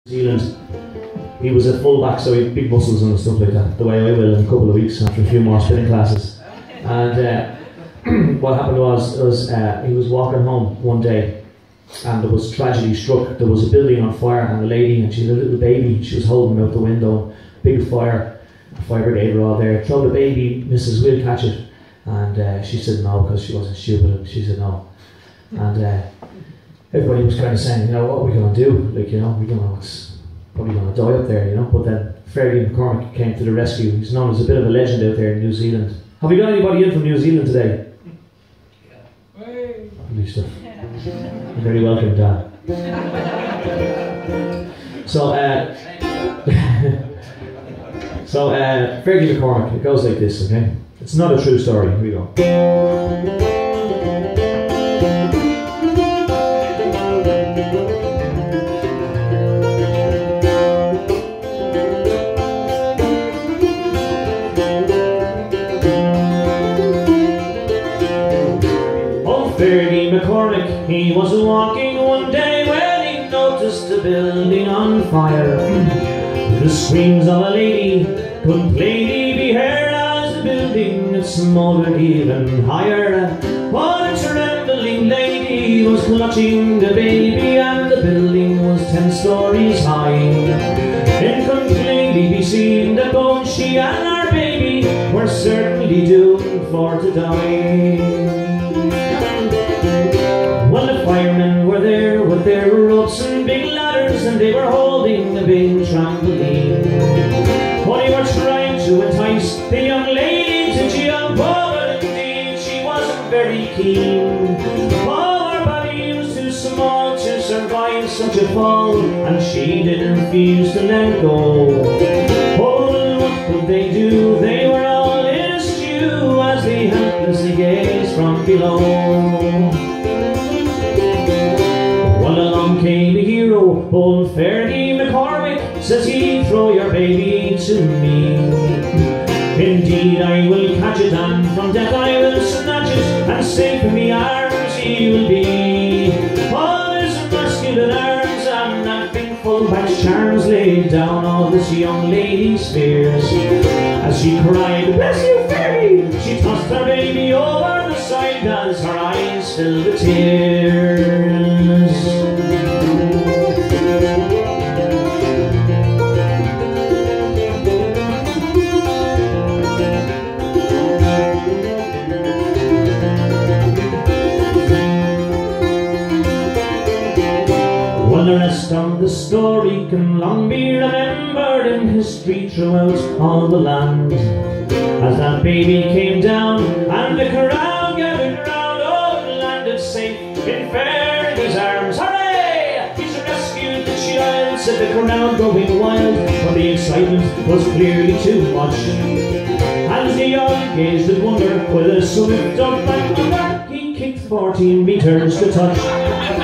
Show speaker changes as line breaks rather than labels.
New Zealand. He was a fullback, so he had big muscles and stuff like that, the way I will in a couple of weeks after a few more spinning classes. And what happened was he was walking home one day and there was tragedy struck. There was a building on fire and a lady, and she had a little baby, she was holding him out the window. Big fire brigade were all there. Throw the baby, Mrs. will catch it. And she said no, because she wasn't stupid, and she said no. And everybody was kind of saying, you know, what are we going to do? Like, you know, we don't know, it's probably going to die up there, you know. But then Fergie McCormick came to the rescue. He's known as a bit of a legend out there in New Zealand. Have we got anybody in from New Zealand today? Yeah. Lovely stuff. You're very welcome, Dan. So, Fergie McCormick, it goes like this, okay? It's not a true story. Here we go. Fergie McCormick, he was walking one day when he noticed a building on fire. The screams of a lady could plainly be heard as the building had smouldered even higher. One trembling lady was clutching the baby, and the building was 10 stories high. It could plainly be seen that both she and her baby were certainly doomed for to die. Well, the firemen were there with their ropes and big ladders, and they were holding a big trampoline. Oh, they were trying to entice the young lady to jump over. Indeed, she wasn't very keen. Oh, her body was too small to survive such a fall, and she did refuse to let go. Oh, what could they do? They were all in a stew as they helplessly gazed from below. Along came a hero, old Fergie McCormick, says he, throw your baby to me. Indeed I will catch it, and from death I will snatch it, and safe in me arms he will be. Oh, his masculine arms and acting full-back's charms laid down all this young lady's fears. As she cried, bless you, Fergie, she tossed her baby over the side as her eyes filled with tears. The rest of the story can long be remembered in history throughout all the land. As that baby came down and the crowd gathered round, oh, landed safe in Fergie's arms. Hooray! He's rescued the child, said the crowd going wild, but the excitement was clearly too much. As the young gazed with wonder, with a swift up and under, he kicked 14 meters to touch.